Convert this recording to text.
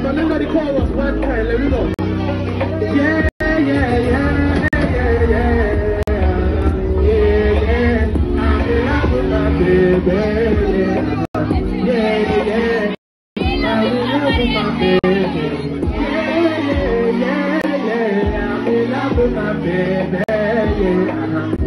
But look at the chorus one time. Let me go. Yeah, yeah, yeah, yeah, yeah, yeah, yeah. I'm in love with my baby. Yeah, yeah. I'm in love with my baby. Yeah, yeah, yeah, yeah. I'm in love with my baby. Yeah.